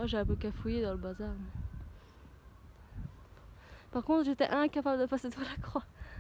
Oh, j'ai un peu cafouillé dans le bazar. Par contre, j'étais incapable de passer devant la croix.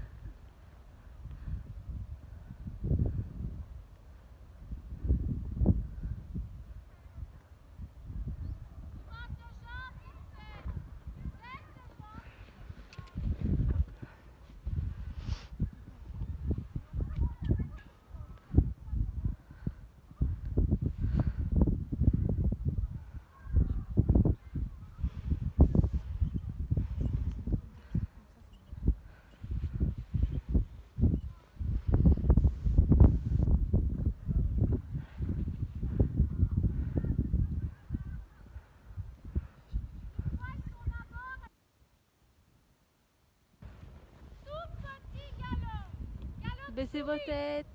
Baissez vos têtes.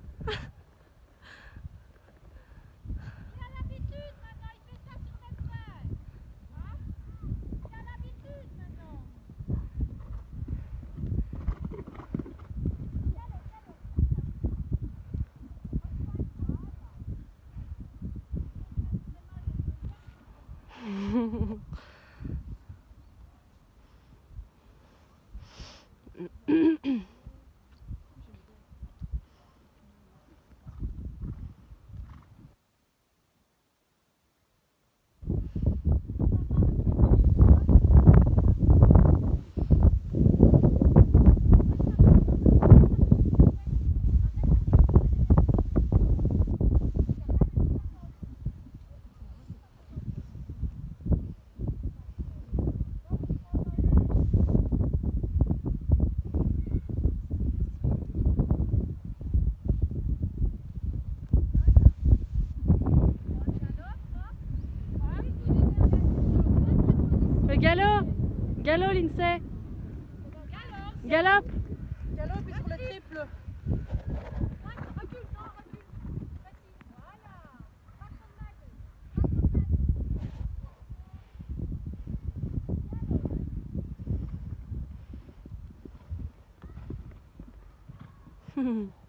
Le galop. Galop, Lindsay. Galop. Galop et sur le triple. Recule.